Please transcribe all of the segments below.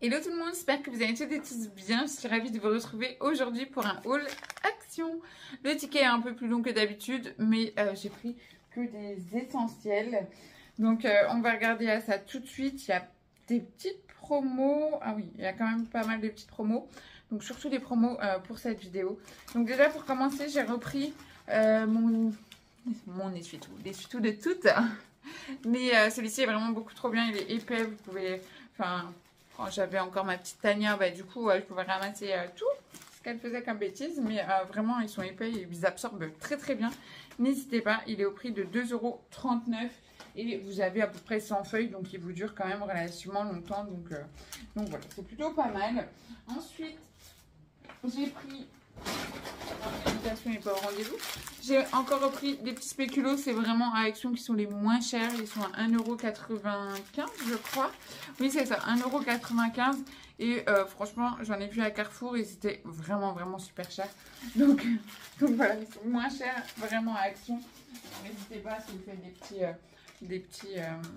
Hello tout le monde, j'espère que vous allez toutes et tous bien. Je suis ravie de vous retrouver aujourd'hui pour un haul action. Le ticket est un peu plus long que d'habitude, mais j'ai pris que des essentiels. Donc on va regarder ça tout de suite. Il y a des petites promos. Ah oui, il y a quand même pas mal de petites promos. Donc surtout des promos pour cette vidéo. Donc déjà pour commencer, j'ai repris mon essuie-tout. L'essuie-tout de toutes. Mais celui-ci est vraiment beaucoup trop bien. Il est épais, vous pouvez... Enfin... Quand j'avais encore ma petite tanière, bah, du coup, je pouvais ramasser tout ce qu'elle faisait comme bêtise. Mais vraiment, ils sont épais et ils absorbent très très bien. N'hésitez pas, il est au prix de 2,39 € et vous avez à peu près 100 feuilles. Donc, il vous dure quand même relativement longtemps. Donc voilà, c'est plutôt pas mal. Ensuite, j'ai pris... L'invitation n'est pas au rendez-vous. J'ai encore repris des petits spéculoos. C'est vraiment à Action qui sont les moins chers. Ils sont à 1,95 € je crois. Oui, c'est ça, 1,95 €. Et franchement, j'en ai vu à Carrefour et c'était vraiment super cher. Donc voilà, ils sont moins chers vraiment à Action. N'hésitez pas si vous faites des petits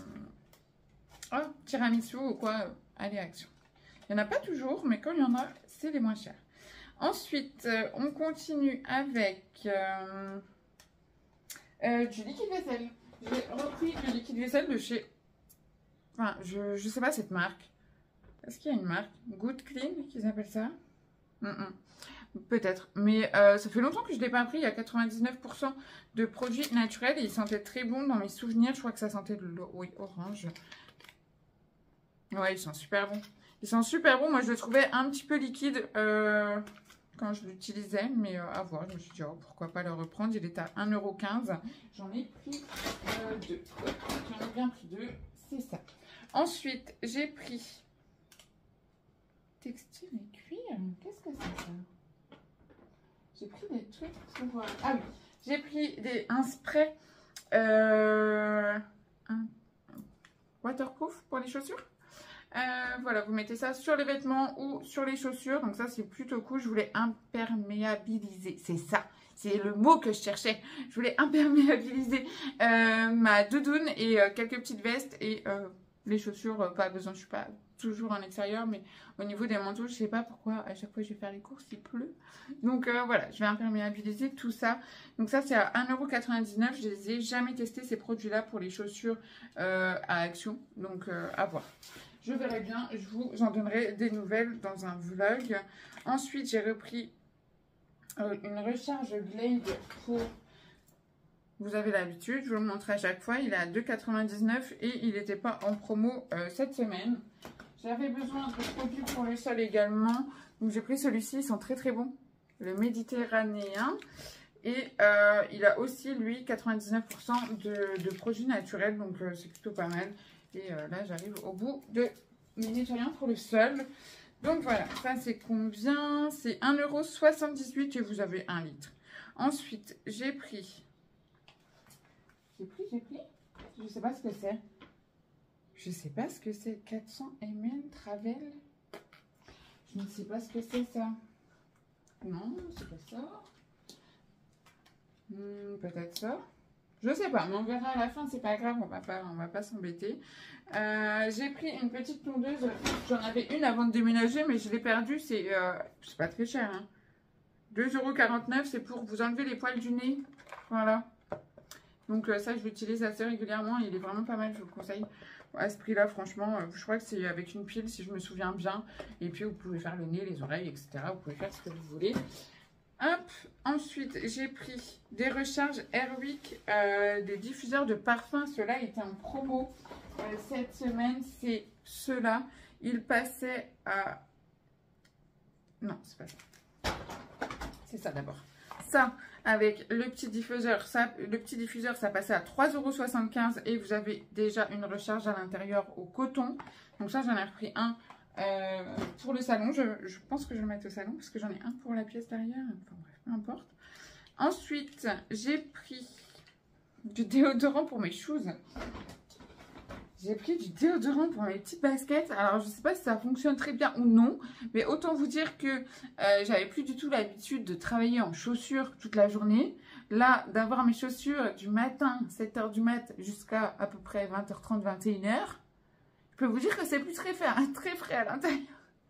tiramisu ou quoi, allez à Action. Il n'y en a pas toujours, mais quand il y en a, c'est les moins chers. Ensuite, on continue avec du liquide vaisselle. J'ai repris le liquide vaisselle de chez... Enfin, je sais pas cette marque. Est-ce qu'il y a une marque? Good Clean, qu'ils appellent ça? Peut-être. Mais ça fait longtemps que je ne l'ai pas pris. Il y a 99% de produits naturels et il sentait très bon dans mes souvenirs. Je crois que ça sentait de l'eau. Oui, orange. Ouais, ils sont super bons. Ils sont super bons. Moi, je le trouvais un petit peu liquide quand je l'utilisais. Mais à voir. Je me suis dit, oh, pourquoi pas le reprendre. Il est à 1,15 €. J'en ai pris deux. J'en ai bien pris deux. C'est ça. Ensuite, j'ai pris textile et cuir. Qu'est-ce que c'est ça? J'ai pris des trucs pour... Ah oui. J'ai pris un spray waterproof pour les chaussures. Voilà, vous mettez ça sur les vêtements ou sur les chaussures. Donc ça, c'est plutôt cool. Je voulais imperméabiliser. C'est ça. C'est le mot que je cherchais. Je voulais imperméabiliser ma doudoune et quelques petites vestes. Et les chaussures, pas besoin. Je suis pas toujours en extérieur. Mais au niveau des manteaux, je sais pas pourquoi. À chaque fois que je vais faire les courses, il pleut. Donc voilà, je vais imperméabiliser tout ça. Donc ça, c'est à 1,99 €. Je les ai jamais testés, ces produits-là, pour les chaussures à Action. Donc à voir. Je verrai bien, je vous en donnerai des nouvelles dans un vlog. Ensuite, j'ai repris une recharge Glade pour... Vous avez l'habitude, je vous le montre à chaque fois. Il est à 2,99 € et il n'était pas en promo cette semaine. J'avais besoin de produits pour le sol également. Donc j'ai pris celui-ci, ils sont très bons. Le méditerranéen. Et il a aussi, lui, 99% de produits naturels. Donc c'est plutôt pas mal. Et là, j'arrive au bout de mes nettoyants pour le sol. Donc voilà, ça c'est combien? C'est 1,78 € et vous avez 1 litre. Ensuite, j'ai pris... Je sais pas ce que c'est. Je sais pas ce que c'est. 400 ml Travel. Je ne sais pas ce que c'est ça. Non, c'est pas ça. Peut-être ça. Je sais pas, mais on verra à la fin, c'est pas grave, on va pas s'embêter. J'ai pris une petite tondeuse, j'en avais une avant de déménager, mais je l'ai perdue, c'est pas très cher. Hein. 2,49 €, c'est pour vous enlever les poils du nez. Voilà. Donc ça, je l'utilise assez régulièrement, il est vraiment pas mal, je vous le conseille. À ce prix-là, franchement, je crois que c'est avec une pile, si je me souviens bien. Et puis, vous pouvez faire le nez, les oreilles, etc. Vous pouvez faire ce que vous voulez. Hop, ensuite j'ai pris des recharges Airwick, des diffuseurs de parfum. Ceux-là étaient en promo cette semaine. C'est ceux-là. Ils passaient à... Non, c'est pas ça. C'est ça d'abord. Ça, avec le petit diffuseur, ça passait à 3,75 € et vous avez déjà une recharge à l'intérieur au coton. Donc ça, j'en ai repris un. Pour le salon, je pense que je vais le mettre au salon parce que j'en ai un pour la pièce derrière. Enfin bref, peu importe. Ensuite, j'ai pris du déodorant pour mes shoes. J'ai pris du déodorant pour mes petites baskets. Alors, je ne sais pas si ça fonctionne très bien ou non. Mais autant vous dire que j'avais plus du tout l'habitude de travailler en chaussures toute la journée. Là, d'avoir mes chaussures du matin, 7 h du mat, jusqu'à à peu près 20 h 30, 21 h. Je peux vous dire que c'est plus très frais à l'intérieur.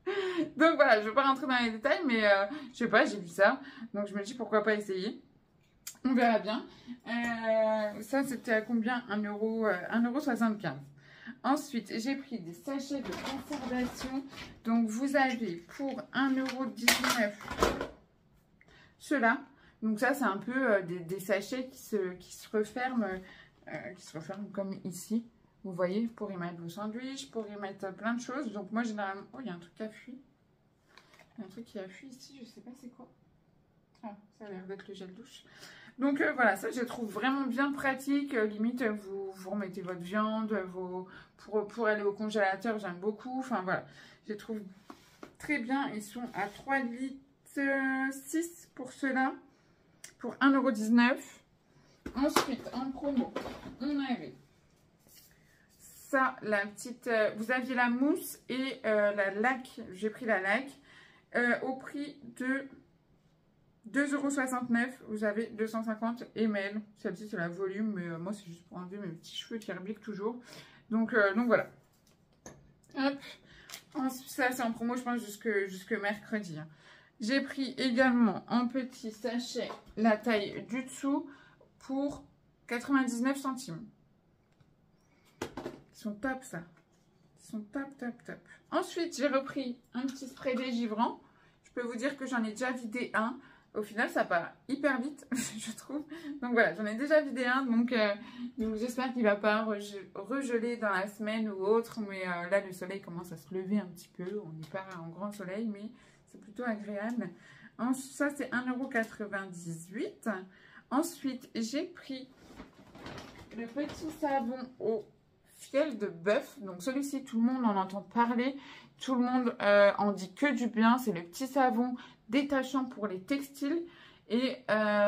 Donc voilà, je ne vais pas rentrer dans les détails, mais je sais pas, j'ai vu ça. Donc je me dis pourquoi pas essayer. On verra bien. Ça, c'était à combien? 1,75 €. Ensuite, j'ai pris des sachets de conservation. Donc, vous avez pour 1,19 € ceux-là. Donc, ça, c'est un peu des sachets qui se referment comme ici. Vous voyez, pour y mettre vos sandwichs, pour y mettre plein de choses. Donc, moi, généralement... Oh, il y a un truc qui a fui. Il y a un truc qui a fui ici, je sais pas c'est quoi. Ah, ça a l'air d'être le gel douche. Donc voilà, ça je trouve vraiment bien pratique. Limite, vous remettez votre viande, pour aller au congélateur, j'aime beaucoup. Enfin voilà, je les trouve très bien. Ils sont à 3,6 litres pour ceux-là, pour 1,19 €. Ensuite, en promo, on avait ça, la petite... vous aviez la mousse et la laque. J'ai pris la laque au prix de... 2,69 €, vous avez 250 ml. Celle-ci, c'est la volume, mais moi, c'est juste pour enlever mes petits cheveux qui rebiquent toujours. Donc voilà. Hop. Ensuite, ça, c'est en promo, je pense, jusque mercredi. Hein. J'ai pris également en petit sachet la taille du dessous pour 99 centimes. Ils sont top, ça. Ils sont top, top, top. Ensuite, j'ai repris un petit spray dégivrant. Je peux vous dire que j'en ai déjà vidé un. Au final, ça part hyper vite, je trouve. Donc voilà, j'en ai déjà vidé un. Donc j'espère qu'il ne va pas regeler dans la semaine ou autre. Mais là, le soleil commence à se lever un petit peu. On n'est pas en grand soleil, mais c'est plutôt agréable. Ça, c'est 1,98 €. Ensuite, j'ai pris le petit savon au fiel de bœuf. Donc celui-ci, tout le monde en entend parler. Tout le monde en dit que du bien. C'est le petit savon détachant pour les textiles et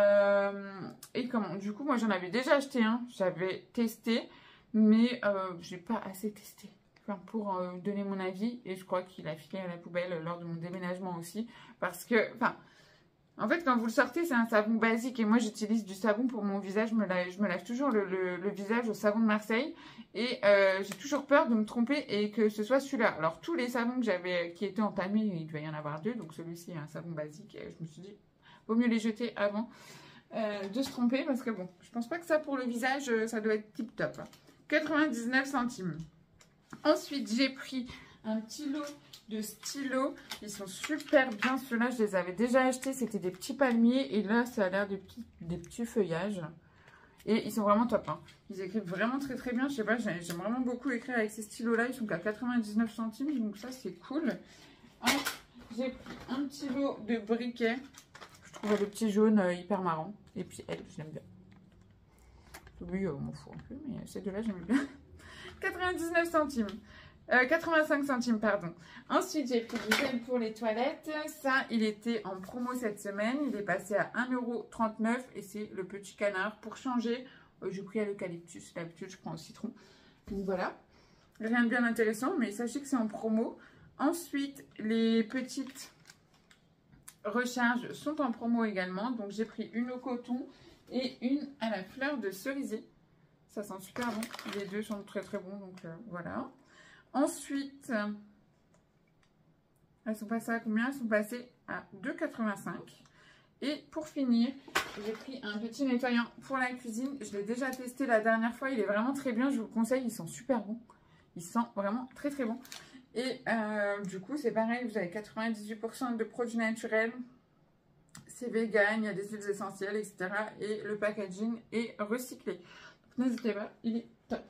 comment du coup moi j'en avais déjà acheté un, j'avais testé mais j'ai pas assez testé pour donner mon avis et je crois qu'il a filé à la poubelle lors de mon déménagement aussi parce que en fait quand vous le sortez c'est un savon basique et moi j'utilise du savon pour mon visage, je me lave toujours le visage au savon de Marseille et j'ai toujours peur de me tromper et que ce soit celui-là. Alors tous les savons que j'avais qui étaient entamés, il devait y en avoir deux, donc celui-ci est un savon basique et je me suis dit vaut mieux les jeter avant de se tromper parce que bon, je pense pas que ça pour le visage ça doit être tip top. 99 centimes. Ensuite j'ai pris un petit lot de stylos, ils sont super bien, ceux-là je les avais déjà achetés, c'était des petits palmiers et là ça a l'air des petits feuillages et ils sont vraiment top, hein. Ils écrivent vraiment très très bien, je sais pas, j'aime vraiment beaucoup écrire avec ces stylos là, ils sont qu'à 99 centimes donc ça c'est cool. J'ai pris un petit lot de briquets, je trouve le petit jaune hyper marrant et puis elle, je l'aime bien. Lui on m'en fout un peu mais ces deux là j'aime bien. 99 centimes. 85 centimes, pardon. Ensuite, j'ai pris du gel pour les toilettes. Ça, il était en promo cette semaine. Il est passé à 1,39 € et c'est le petit canard. Pour changer, j'ai pris à l'eucalyptus. D'habitude, je prends au citron. Donc voilà. Rien de bien intéressant, mais sachez que c'est en promo. Ensuite, les petites recharges sont en promo également. Donc, j'ai pris une au coton et une à la fleur de cerisier. Ça sent super bon. Les deux sont très très bons, donc voilà. Ensuite, elles sont passées à combien? Elles sont passées à 2,85 €. Et pour finir, j'ai pris un petit nettoyant pour la cuisine. Je l'ai déjà testé la dernière fois. Il est vraiment très bien. Je vous le conseille. Il sent super bon. Il sent vraiment très très bon. Et du coup, c'est pareil. Vous avez 98% de produits naturels. C'est vegan. Il y a des huiles essentielles, etc. Et le packaging est recyclé. N'hésitez pas. Il est top.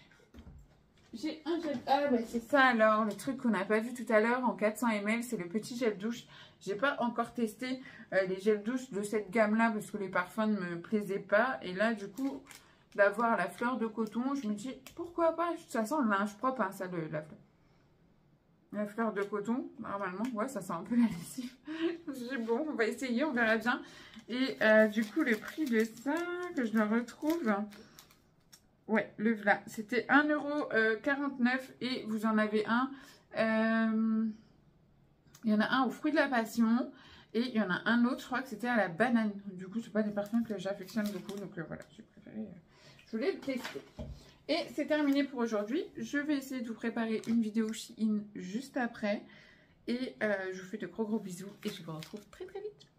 J'ai un gel... Ah bah c'est ça alors, le truc qu'on n'a pas vu tout à l'heure en 400 ml, c'est le petit gel douche. J'ai pas encore testé les gels douche de cette gamme là parce que les parfums ne me plaisaient pas. Et là du coup, d'avoir la fleur de coton, je me dis pourquoi pas. Ça sent le linge propre, hein, ça, la fleur de coton, normalement. Ouais, ça sent un peu la lessive. Je dis bon, on va essayer, on verra bien. Et du coup, le prix de ça, que je le retrouve... Ouais, le voilà, c'était 1,49 € et vous en avez un. Il y en a un au fruit de la passion et il y en a un autre, je crois que c'était à la banane. Du coup, c'est pas des parfums que j'affectionne beaucoup, donc voilà, j'ai préféré. Je voulais le tester. Et c'est terminé pour aujourd'hui. Je vais essayer de vous préparer une vidéo Shein juste après. Et je vous fais de gros bisous et je vous retrouve très très vite.